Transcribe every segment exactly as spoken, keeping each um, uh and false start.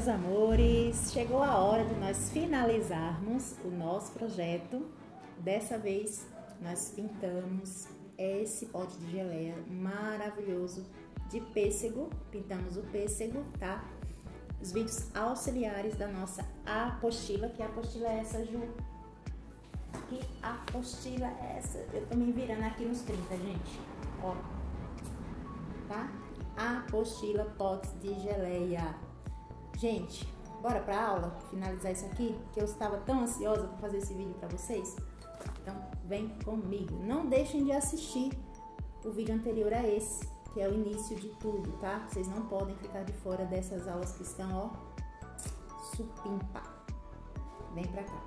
meus amores, chegou a hora de nós finalizarmos o nosso projeto. Dessa vez nós pintamos esse pote de geleia maravilhoso de pêssego, pintamos o pêssego, tá? Os vídeos auxiliares da nossa apostila, que a apostila é essa, Ju? Que apostila é essa? Eu tô me virando aqui nos trinta, gente, ó, tá? Apostila potes de geleia. Gente, bora pra aula, finalizar isso aqui, que eu estava tão ansiosa para fazer esse vídeo para vocês. Então, vem comigo. Não deixem de assistir o vídeo anterior a esse, que é o início de tudo, tá? Vocês não podem ficar de fora dessas aulas que estão, ó, supimpa. Vem pra cá.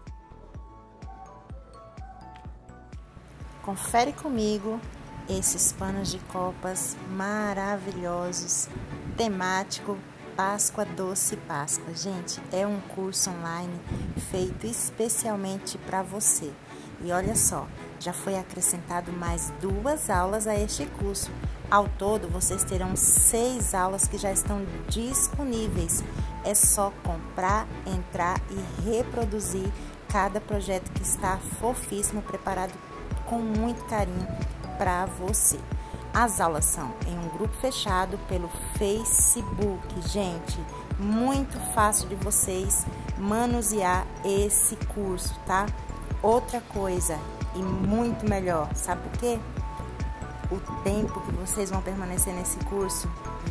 Confere comigo esses panos de copas maravilhosos, temático Páscoa Doce Páscoa. Gente, é um curso online feito especialmente para você. E olha só, já foi acrescentado mais duas aulas a este curso. Ao todo, vocês terão seis aulas que já estão disponíveis. É só comprar, entrar e reproduzir cada projeto que está fofíssimo, preparado com muito carinho para você. As aulas são em um grupo fechado pelo Facebook. Gente, muito fácil de vocês manusear esse curso, tá? Outra coisa e muito melhor, sabe por quê? O tempo que vocês vão permanecer nesse curso,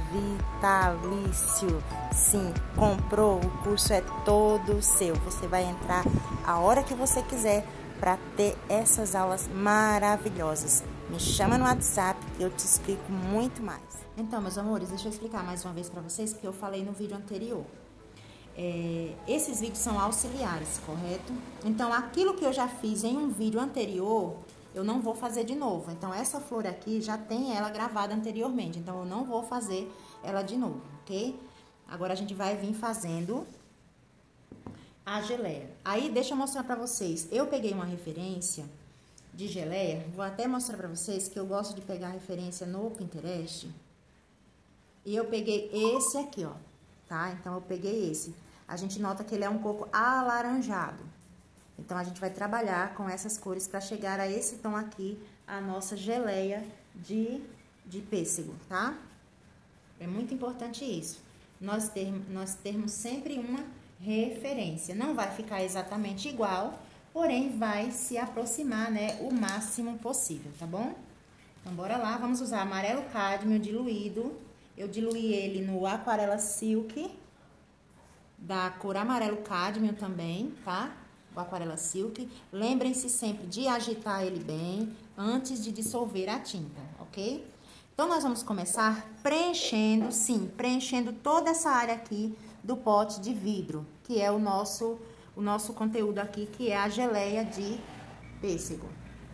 vitalício. Sim, comprou, o curso é todo seu. Você vai entrar a hora que você quiser para ter essas aulas maravilhosas. Me chama no WhatsApp que eu te explico muito mais. Então, meus amores, deixa eu explicar mais uma vez para vocês, porque eu falei no vídeo anterior. É, esses vídeos são auxiliares, correto? Então, aquilo que eu já fiz em um vídeo anterior, eu não vou fazer de novo. Então, essa flor aqui já tem ela gravada anteriormente, então eu não vou fazer ela de novo, ok? Agora, a gente vai vir fazendo a geleia. Aí, deixa eu mostrar pra vocês. Eu peguei uma referência de geleia. Vou até mostrar pra vocês que eu gosto de pegar referência no Pinterest. E eu peguei esse aqui, ó, tá? Então, eu peguei esse. A gente nota que ele é um pouco alaranjado. Então, a gente vai trabalhar com essas cores pra chegar a esse tom aqui, a nossa geleia de, de pêssego, tá? É muito importante isso. Nós, ter, nós termos sempre uma referência. Não vai ficar exatamente igual, porém vai se aproximar, né, o máximo possível, tá bom? Então, bora lá, vamos usar amarelo cádmio diluído. Eu diluí ele no Aquarela Silk, da cor amarelo cádmio também, tá? O Aquarela Silk. Lembrem-se sempre de agitar ele bem antes de dissolver a tinta, ok? Então, nós vamos começar preenchendo, sim, preenchendo toda essa área aqui do pote de vidro, que é o nosso, o nosso conteúdo aqui, que é a geleia de pêssego.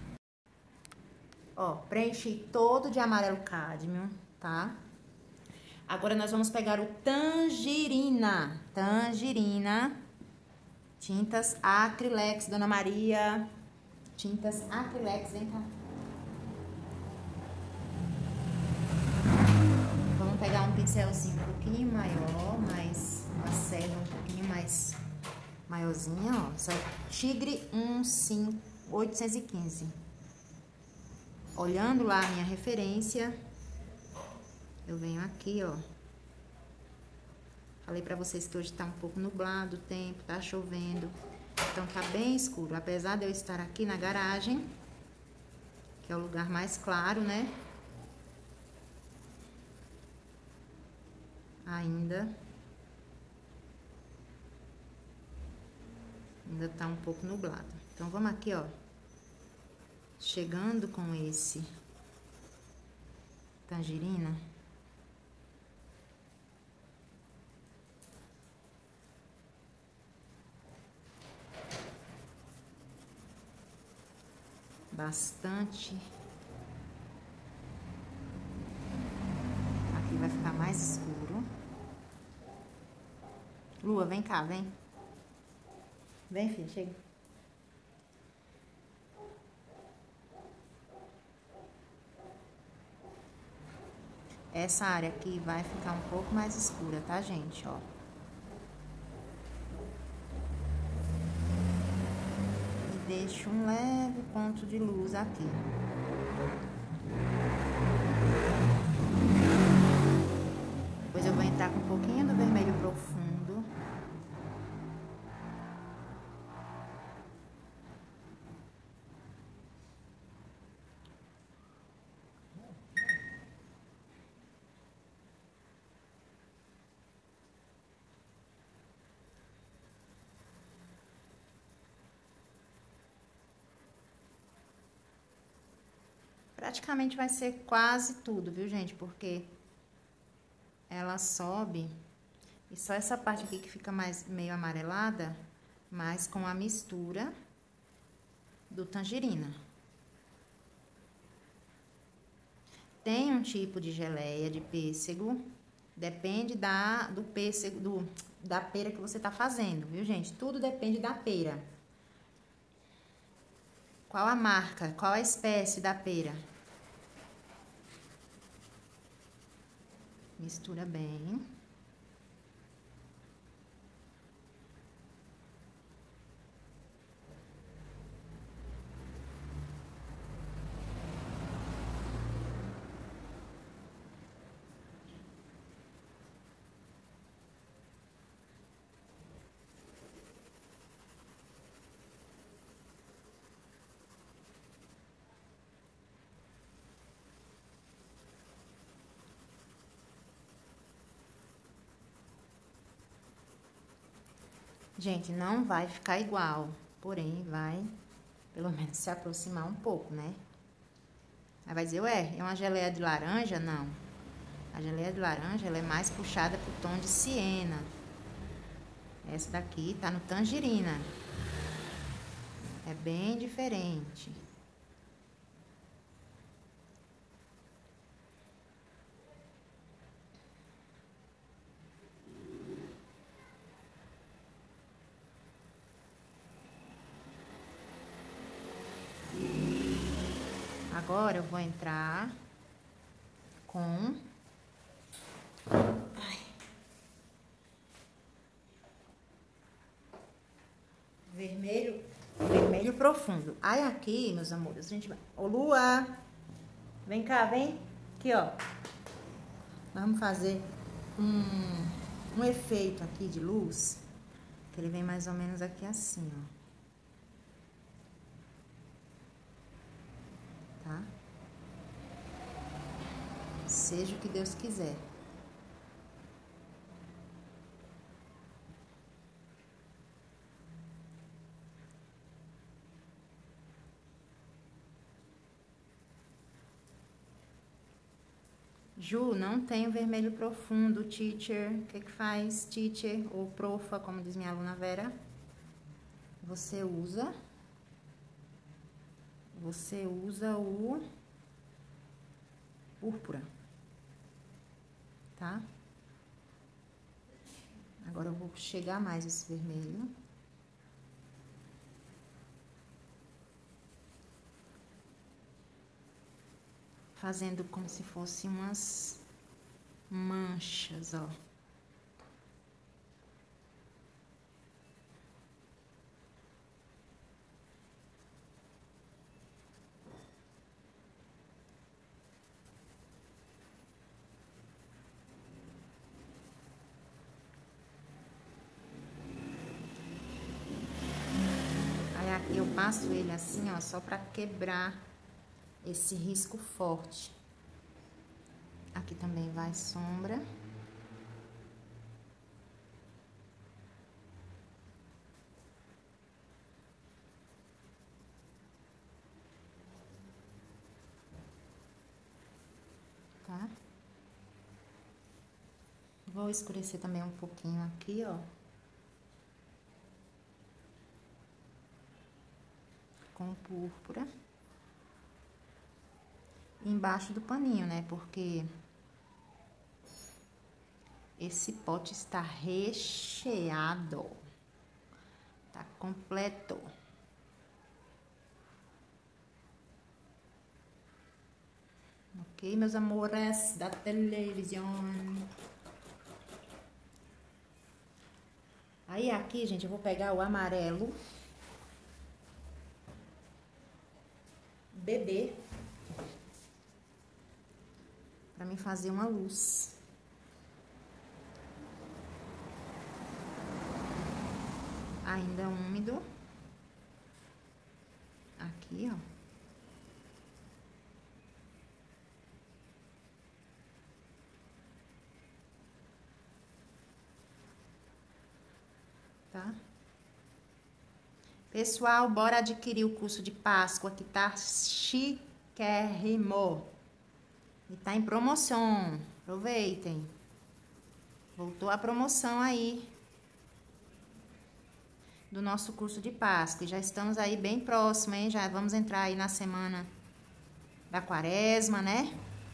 Ó, preenchi todo de amarelo cádmio, tá? Agora, nós vamos pegar o tangerina, tangerina, tintas Acrylex, Dona Maria, tintas Acrylex, vem cá. Vamos pegar um pincelzinho um pouquinho maior, mais uma serra um pouquinho mais maiorzinha, ó. Essa Tigre oitocentos e quinze. Olhando lá a minha referência, eu venho aqui, ó. Falei pra vocês que hoje tá um pouco nublado o tempo, tá chovendo. Então, tá bem escuro. Apesar de eu estar aqui na garagem, que é o lugar mais claro, né? Ainda. Ainda tá um pouco nublado. Então, vamos aqui, ó. Chegando com esse tangerina. Bastante. Aqui vai ficar mais escuro. Lua, vem cá, vem. Vem, filha, chega. Essa área aqui vai ficar um pouco mais escura, tá, gente? Ó. deixo um leve ponto de luz aqui. Depois eu vou entrar com um pouquinho do vermelho profundo. Praticamente vai ser quase tudo, viu, gente? Porque ela sobe e só essa parte aqui que fica mais meio amarelada, mas com a mistura do tangerina. Tem um tipo de geleia de pêssego, depende da, do pêssego, do, da pera que você tá fazendo, viu, gente? Tudo depende da pera. Qual a marca, qual a espécie da pera? Mistura bem. Gente, não vai ficar igual, porém vai, pelo menos, se aproximar um pouco, né? Aí vai dizer, ué, é uma geleia de laranja? Não. A geleia de laranja, ela é mais puxada pro tom de siena. Essa daqui tá no tangerina. É bem diferente. Agora eu vou entrar com Ai. vermelho, vermelho profundo. Aí aqui, meus amores, a gente vai... Ô, Lua, vem cá, vem. Aqui, ó. Nós vamos fazer um, um efeito aqui de luz, que ele vem mais ou menos aqui assim, ó. Tá? Seja o que Deus quiser. Ju, não tem o vermelho profundo, teacher. O que que faz, teacher? Ou profa, como diz minha aluna Vera. Você usa... Você usa o púrpura, tá? Agora eu vou chegar mais esse vermelho. Fazendo como se fosse umas manchas, ó. Eu passo ele assim, ó, só pra quebrar esse risco forte. Aqui também vai sombra. Tá? Vou escurecer também um pouquinho aqui, ó. Com púrpura. Embaixo do paninho, né? Porque esse pote está recheado. Tá completo. Ok, meus amores da televisão. Aí aqui, gente, eu vou pegar o amarelo. beber para me fazer uma luz. Ainda úmido. Aqui, ó. Tá? Pessoal, bora adquirir o curso de Páscoa que tá chiquérrimo. E tá em promoção. Aproveitem. Voltou a promoção aí do nosso curso de Páscoa. E já estamos aí bem próximo, hein? Já vamos entrar aí na semana da Quaresma, né?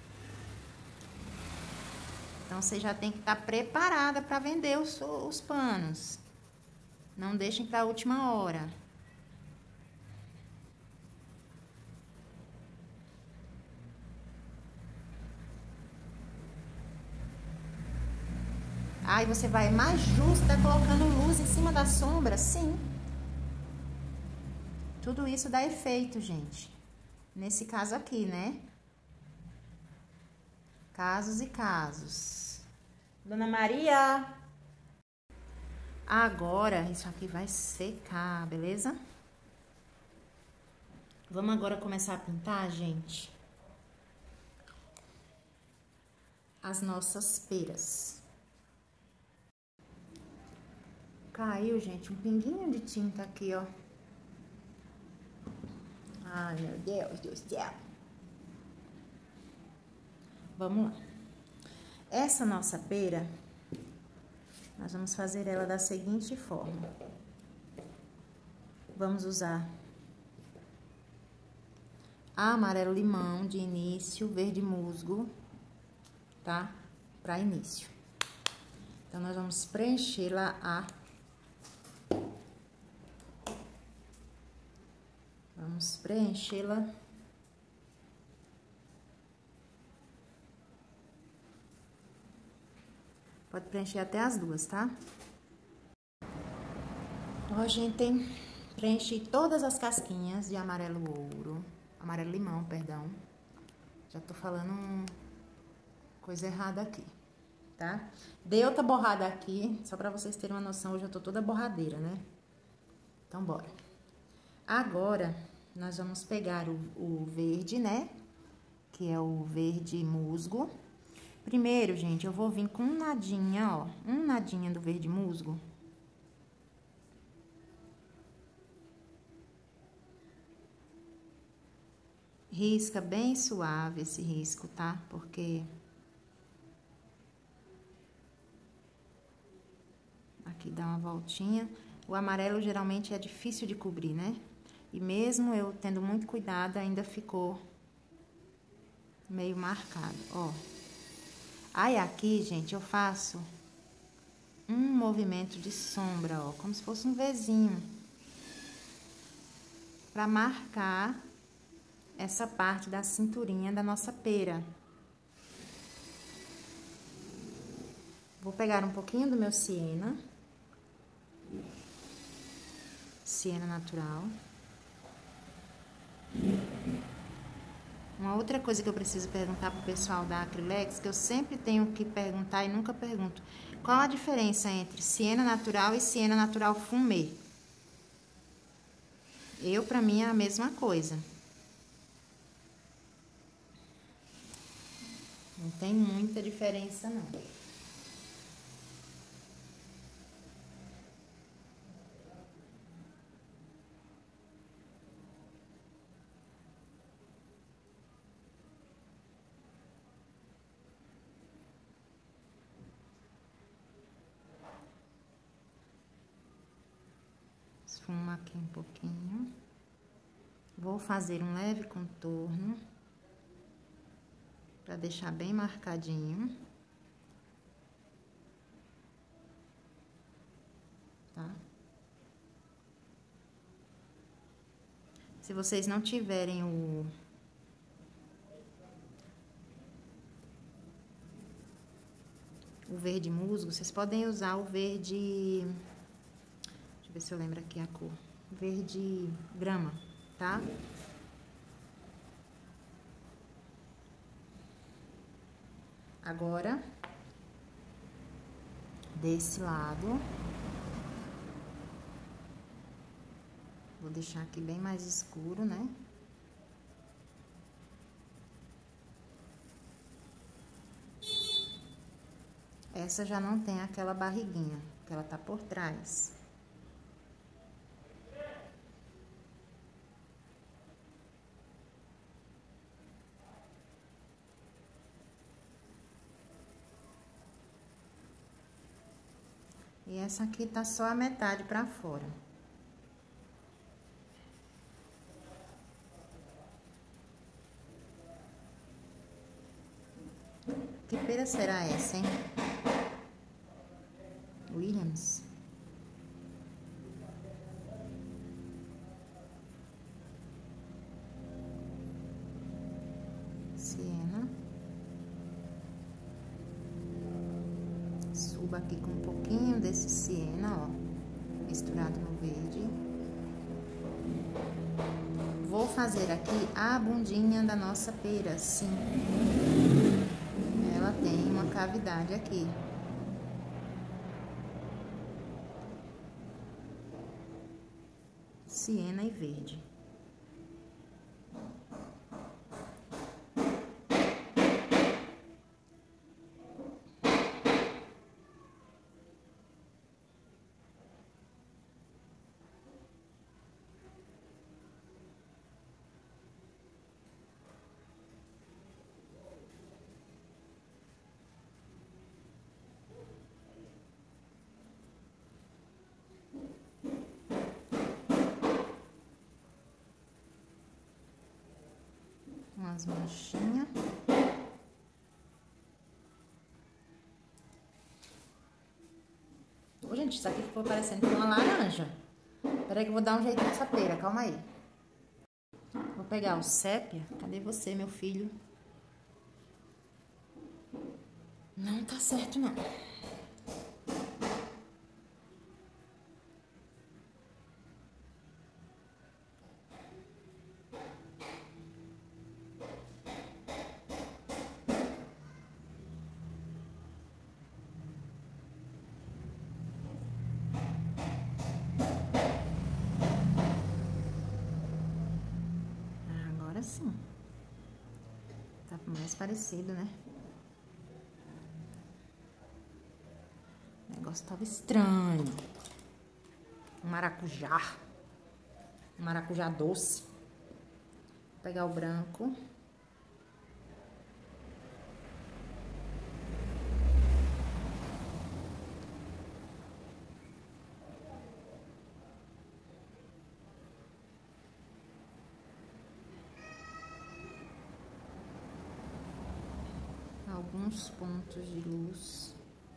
Então, você já tem que estar preparada para vender os, os panos. Não deixem para a última hora. Aí você vai mais justa colocando luz em cima da sombra? Sim. Tudo isso dá efeito, gente. Nesse caso aqui, né? Casos e casos. Dona Maria. Agora, isso aqui vai secar, beleza? Vamos agora começar a pintar, gente, as nossas peras. Caiu, gente, um pinguinho de tinta aqui, ó. Ai, meu Deus do céu. Vamos lá. Essa nossa pera, nós vamos fazer ela da seguinte forma. Vamos usar amarelo limão de início, verde musgo, tá? Para início. Então, nós vamos preenchê-la a... Vamos preenchê-la... Pode preencher até as duas, tá? Ó, gente, preenchi todas as casquinhas de amarelo ouro. Amarelo limão, perdão. Já tô falando coisa errada aqui, tá? Dei outra borrada aqui, só pra vocês terem uma noção, hoje eu tô toda borradeira, né? Então, bora. Agora, nós vamos pegar o, o verde, né? Que é o verde musgo. Primeiro, gente, eu vou vir com um nadinha, ó. Um nadinha do verde musgo. Risca bem suave esse risco, tá? Porque... aqui dá uma voltinha. O amarelo geralmente é difícil de cobrir, né? E mesmo eu tendo muito cuidado, ainda ficou meio marcado, ó. Aí, aqui, gente, eu faço um movimento de sombra, ó, como se fosse um Vzinho. Pra marcar essa parte da cinturinha da nossa pera. Vou pegar um pouquinho do meu siena. Siena natural. Uma outra coisa que eu preciso perguntar pro pessoal da Acrylex, que eu sempre tenho que perguntar e nunca pergunto. Qual a diferença entre siena natural e siena natural fumê? Eu, pra mim, é a mesma coisa. Não tem muita diferença, não. Esfuma aqui um pouquinho. Vou fazer um leve contorno para deixar bem marcadinho. Tá? Se vocês não tiverem o o verde musgo, vocês podem usar o verde... Deixa eu ver se eu lembro aqui a cor. Verde grama, tá? Agora, desse lado, vou deixar aqui bem mais escuro, né? Essa já não tem aquela barriguinha, que ela tá por trás. E essa aqui tá só a metade pra fora. Que pera será essa, hein? Williams. Siena. Suba aqui com um pouquinho desse siena, ó, misturado no verde. Vou fazer aqui a bundinha da nossa pera, sim. Ela tem uma cavidade aqui. Siena e verde. Umas manchinhas. Ô, gente, isso aqui ficou parecendo uma laranja. Peraí que eu vou dar um jeito nessa pera, calma aí. Vou pegar o sépia. Cadê você, meu filho? Não tá certo, não. Assim, tá mais parecido, né? O negócio tava estranho. Um maracujá. Um maracujá doce. Vou pegar o branco. Alguns pontos de luz.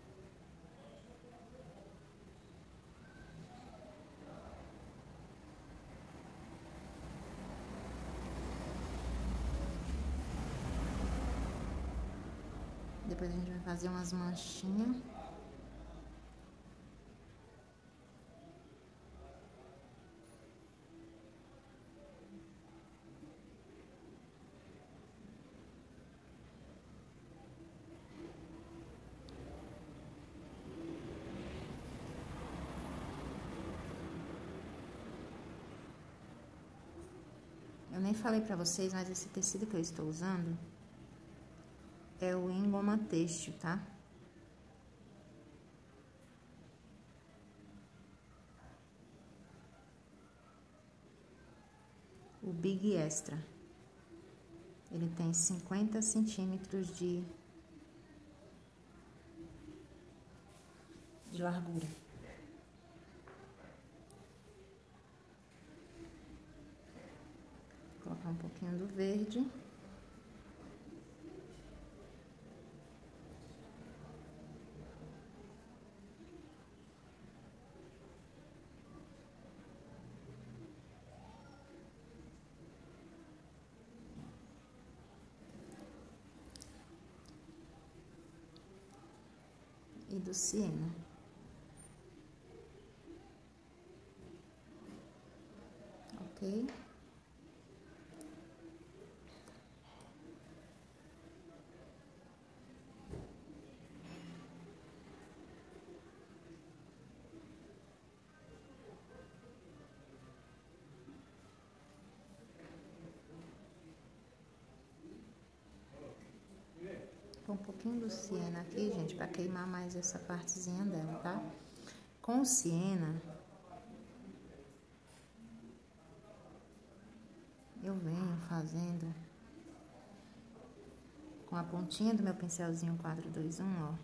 Depois a gente vai fazer umas manchinhas. Eu nem falei pra vocês, mas esse tecido que eu estou usando é o Engoma Têxtil, tá? O Big Extra. Ele tem cinquenta centímetros de, de largura. Vou colocar um pouquinho do verde. E do siena. Ok? Põe um pouquinho do siena aqui, gente, pra queimar mais essa partezinha dela, tá? Com o siena, eu venho fazendo com a pontinha do meu pincelzinho quatro dois um, ó,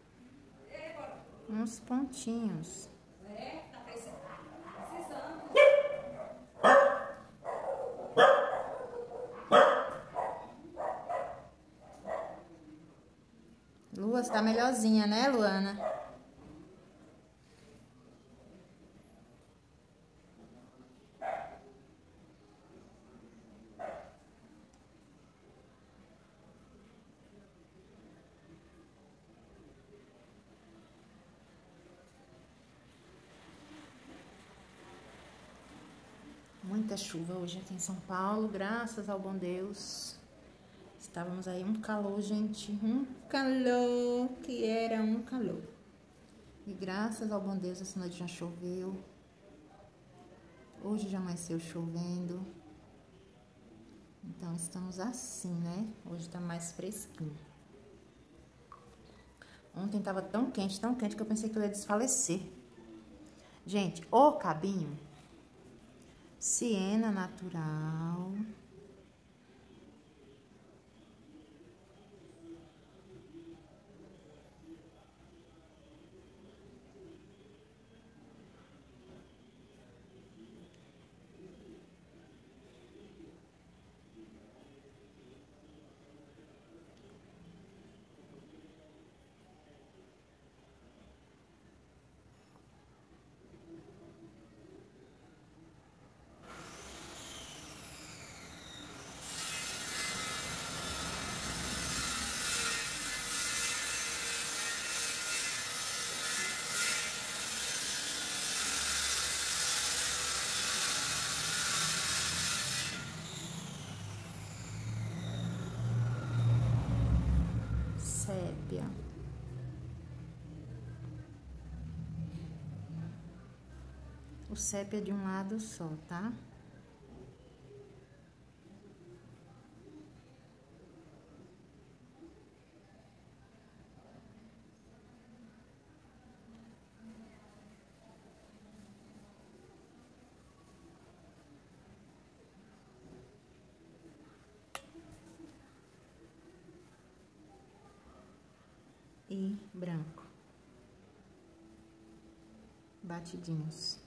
uns pontinhos. Lua, você tá melhorzinha, né, Luana? Muita chuva hoje aqui em São Paulo, graças ao bom Deus. Estávamos aí um calor, gente, um calor, que era um calor. E graças ao bom Deus, essa noite já choveu. Hoje já amanheceu chovendo. Então, estamos assim, né? Hoje tá mais fresquinho. Ontem tava tão quente, tão quente, que eu pensei que eu ia desfalecer. Gente, o cabinho, siena natural. Sépia. O sépia de um lado só, tá? E branco. Batidinhos.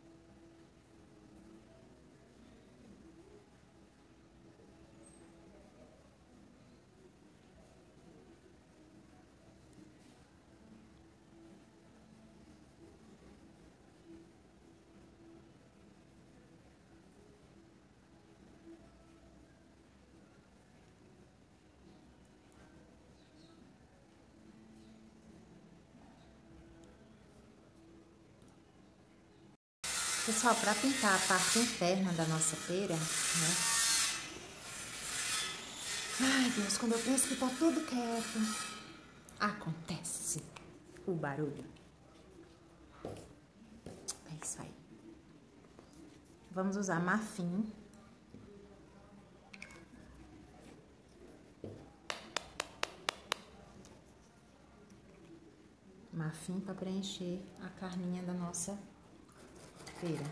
Pessoal, para pintar a parte interna da nossa pera, né? Ai, Deus, quando eu penso que tá tudo quieto, acontece o barulho. É isso aí. Vamos usar marfim. Marfim para preencher a carninha da nossa pera.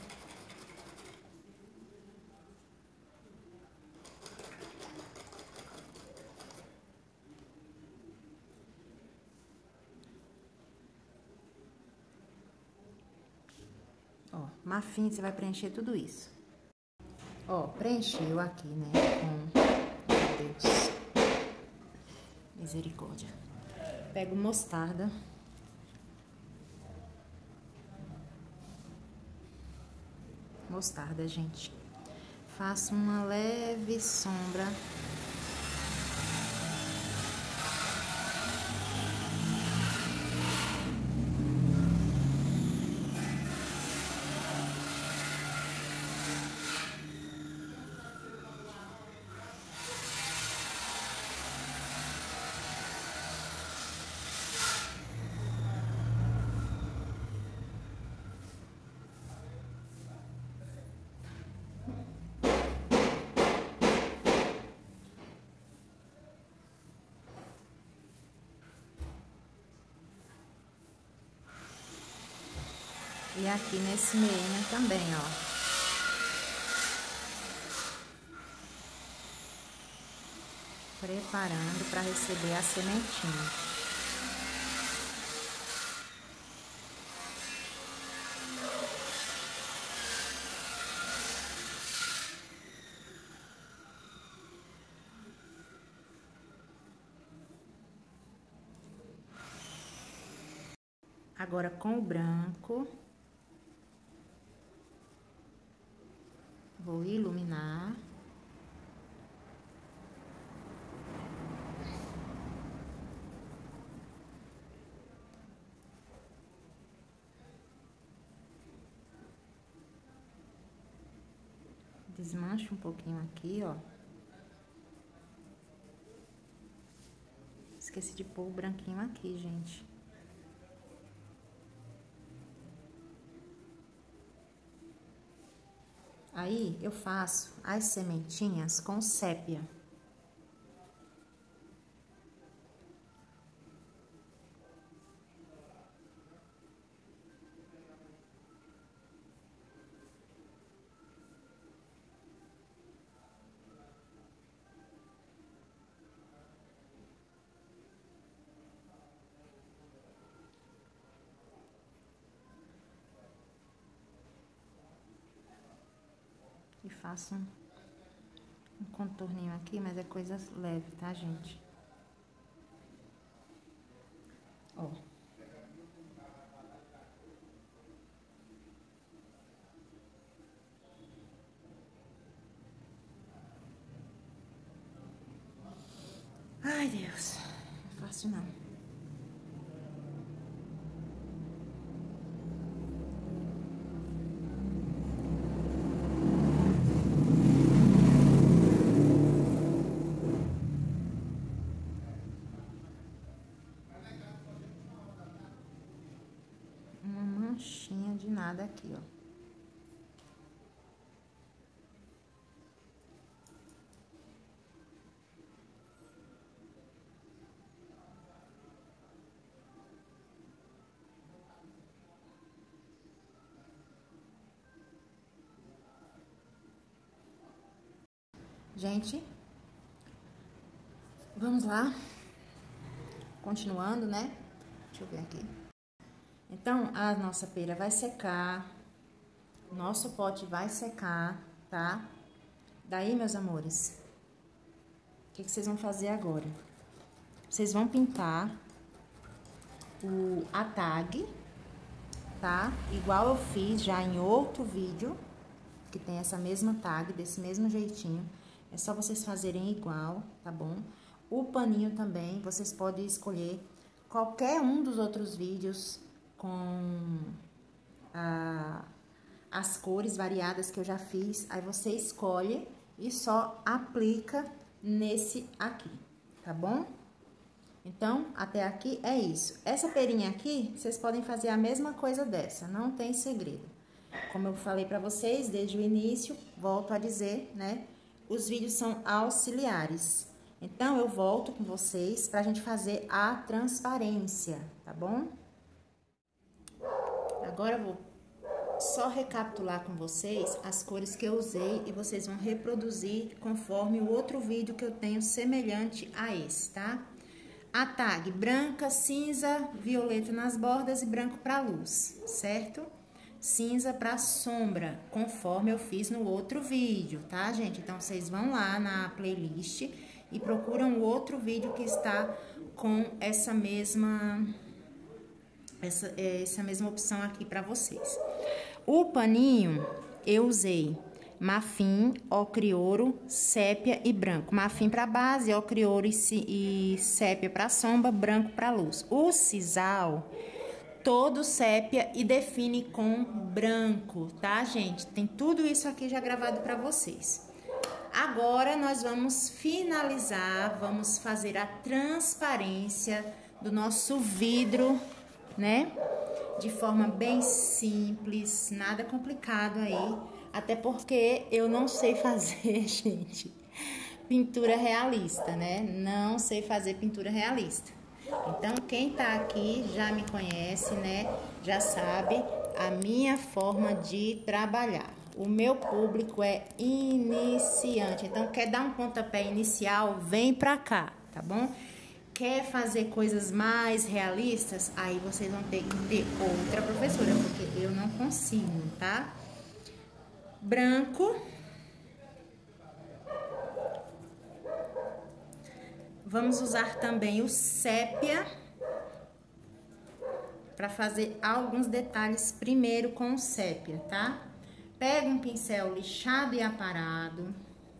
Ó, marfim, você vai preencher tudo isso. Ó, preencheu aqui, né, com... Meu Deus. Misericórdia. Pego mostarda. Mostarda, gente. Faço uma leve sombra. E aqui nesse meio também, ó. Preparando para receber a sementinha. Agora com o branco, vou iluminar. Desmancho um pouquinho aqui, ó. Esqueci de pôr o branquinho aqui, gente. Aí, eu faço as sementinhas com sépia. E faço um, um contorninho aqui, mas é coisa leve, tá, gente? Ó. Ai, Deus. Não é fácil, não. Manchinha de nada aqui, ó. Gente, vamos lá. Continuando, né? Deixa eu ver aqui. Então, a nossa pera vai secar, nosso pote vai secar, tá? Daí, meus amores, o que, que vocês vão fazer agora? Vocês vão pintar o, a tag, tá? Igual eu fiz já em outro vídeo, que tem essa mesma tag, desse mesmo jeitinho. É só vocês fazerem igual, tá bom? O paninho também, vocês podem escolher qualquer um dos outros vídeos com a, as cores variadas que eu já fiz. Aí você escolhe e só aplica nesse aqui, tá bom? Então, até aqui é isso. Essa perinha aqui, vocês podem fazer a mesma coisa dessa, não tem segredo. Como eu falei pra vocês desde o início, volto a dizer, né? Os vídeos são auxiliares. Então, eu volto com vocês pra gente fazer a transparência, tá bom? Agora, eu vou só recapitular com vocês as cores que eu usei e vocês vão reproduzir conforme o outro vídeo que eu tenho semelhante a esse, tá? A tag branca, cinza, violeta nas bordas e branco pra luz, certo? Cinza pra sombra, conforme eu fiz no outro vídeo, tá, gente? Então, vocês vão lá na playlist e procuram o outro vídeo que está com essa mesma... Essa, essa mesma opção aqui pra vocês. O paninho, eu usei marfim, ocre ouro, sépia e branco. Marfim pra base, ocre ouro e, e sépia pra sombra, branco pra luz. O sisal, todo sépia e define com branco, tá, gente? Tem tudo isso aqui já gravado pra vocês. Agora, nós vamos finalizar, vamos fazer a transparência do nosso vidro, né? De forma bem simples, nada complicado aí. Até porque eu não sei fazer, gente, pintura realista, né? Não sei fazer pintura realista. Então, quem tá aqui já me conhece, né? Já sabe a minha forma de trabalhar. O meu público é iniciante, então quer dar um pontapé inicial, vem pra cá, tá bom? Quer fazer coisas mais realistas? Aí vocês vão ter que ter outra professora, porque eu não consigo, tá? Branco. Vamos usar também o sépia para fazer alguns detalhes primeiro com o sépia, tá? Pega um pincel lixado e aparado.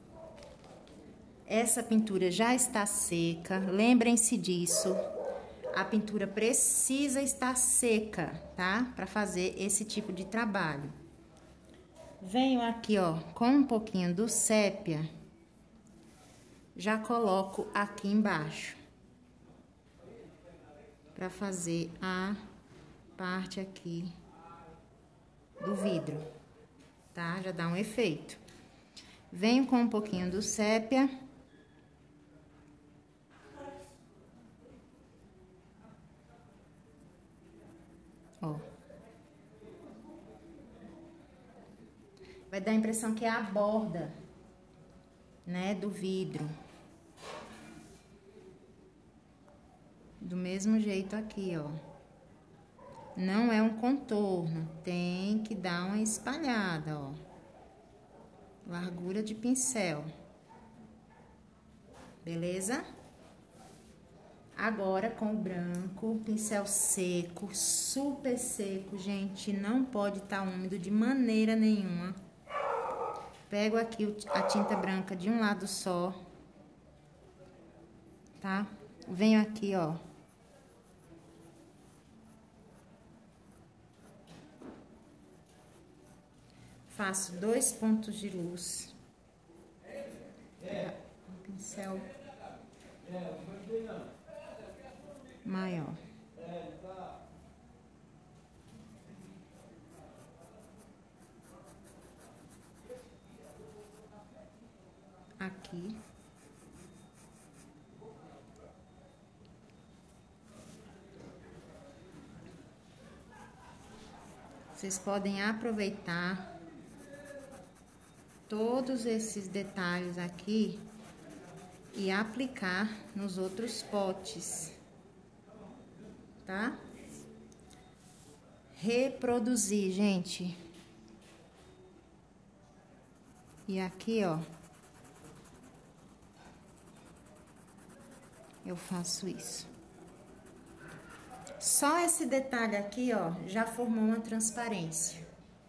Essa pintura já está seca, lembrem-se disso. A pintura precisa estar seca, tá? Para fazer esse tipo de trabalho. Venho aqui, ó, com um pouquinho do sépia, já coloco aqui embaixo, para fazer a parte aqui do vidro, tá? Já dá um efeito. Venho com um pouquinho do sépia. Ó. Vai dar a impressão que é a borda, né, do vidro. Do mesmo jeito aqui, ó. Não é um contorno, tem que dar uma espalhada, ó. Largura de pincel. Beleza? Agora, com o branco, pincel seco, super seco, gente, não pode estar úmido de maneira nenhuma. Pego aqui a tinta branca de um lado só, tá? Venho aqui, ó. Faço dois pontos de luz. Um pincel maior. Aqui. Vocês podem aproveitar todos esses detalhes aqui e aplicar nos outros potes, tá? Reproduzir, gente. E aqui, ó, eu faço isso. Só esse detalhe aqui, ó, já formou uma transparência.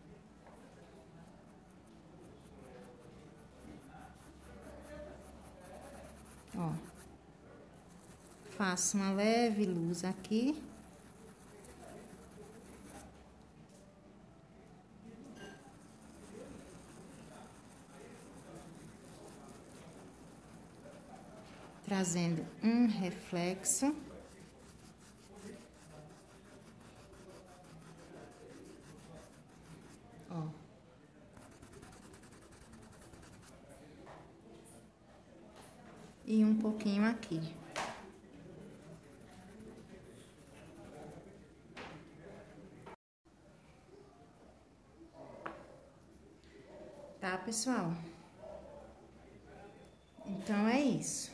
Ó, faço uma leve luz aqui. Trazendo um reflexo. Ó. E um pouquinho aqui. Tá, pessoal? Então, é isso.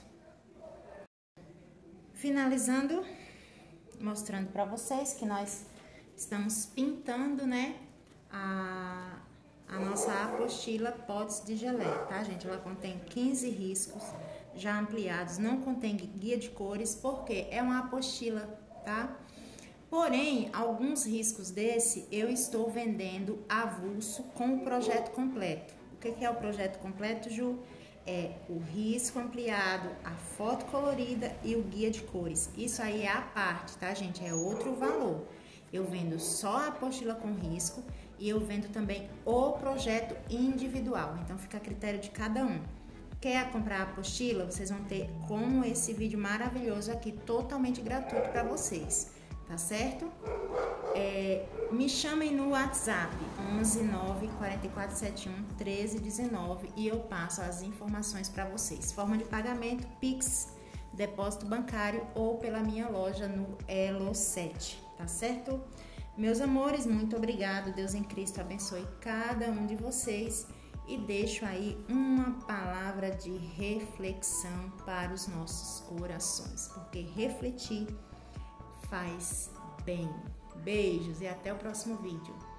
Finalizando, mostrando pra vocês que nós estamos pintando, né, a, a nossa apostila Potes de Geleia, tá, gente? Ela contém quinze riscos já ampliados, não contém guia de cores, porque é uma apostila, tá? Porém, alguns riscos desse eu estou vendendo avulso com o projeto completo. O que é o projeto completo, Ju? É o risco ampliado, a foto colorida e o guia de cores. Isso aí é a parte, tá, gente? É outro valor. Eu vendo só a apostila com risco e eu vendo também o projeto individual. Então, fica a critério de cada um. Quer comprar a apostila? Vocês vão ter como esse vídeo maravilhoso aqui, totalmente gratuito para vocês, tá certo? É, me chamem no WhatsApp onze nove quatro quatro sete um treze dezenove e eu passo as informações para vocês. Forma de pagamento, Pix, depósito bancário ou pela minha loja no Elo sete, tá certo? Meus amores, muito obrigado. Deus em Cristo abençoe cada um de vocês e deixo aí uma palavra de reflexão para os nossos corações, porque refletir faz bem. Beijos e até o próximo vídeo.